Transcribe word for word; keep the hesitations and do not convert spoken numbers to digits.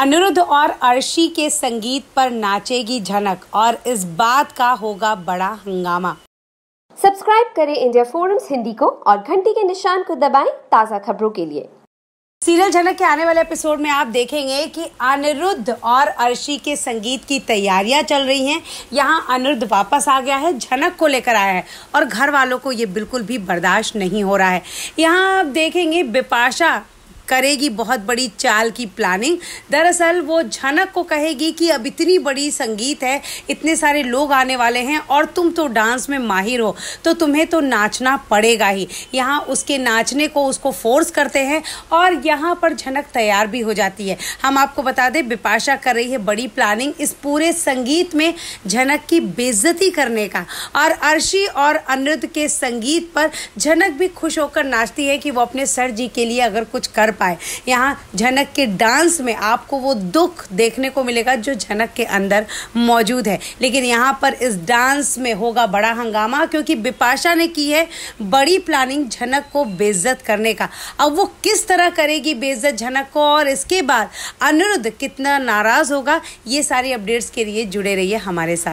अनिरुद्ध और अर्शी के संगीत पर नाचेगी झनक और इस बात का होगा बड़ा हंगामा। सब्सक्राइब करें इंडिया फोरम्स हिंदी को और घंटी के निशान को दबाएं ताज़ा खबरों के लिए। सीरियल झनक के आने वाले एपिसोड में आप देखेंगे कि अनिरुद्ध और अर्शी के संगीत की तैयारियां चल रही हैं। यहाँ अनिरुद्ध वापस आ गया है, झनक को लेकर आया है और घर वालों को ये बिल्कुल भी बर्दाश्त नहीं हो रहा है। यहाँ आप देखेंगे बिपाशा करेगी बहुत बड़ी चाल की प्लानिंग। दरअसल वो झनक को कहेगी कि अब इतनी बड़ी संगीत है, इतने सारे लोग आने वाले हैं और तुम तो डांस में माहिर हो, तो तुम्हें तो नाचना पड़ेगा ही। यहाँ उसके नाचने को उसको फोर्स करते हैं और यहाँ पर झनक तैयार भी हो जाती है। हम आपको बता दें, बिपाशा कर रही है बड़ी प्लानिंग इस पूरे संगीत में झनक की बेइज्जती करने का। और अर्शी और अनिरुद्ध के संगीत पर झनक भी खुश होकर नाचती है कि वो अपने सर जी के लिए अगर कुछ कर पाए। यहाँ झनक के डांस में आपको वो दुख देखने को मिलेगा जो झनक के अंदर मौजूद है। लेकिन यहाँ पर इस डांस में होगा बड़ा हंगामा, क्योंकि बिपाशा ने की है बड़ी प्लानिंग झनक को बेइज्जत करने का। अब वो किस तरह करेगी बेइज्जत झनक को और इसके बाद अनिरुद्ध कितना नाराज होगा, ये सारी अपडेट्स के लिए जुड़े रहिए हमारे साथ।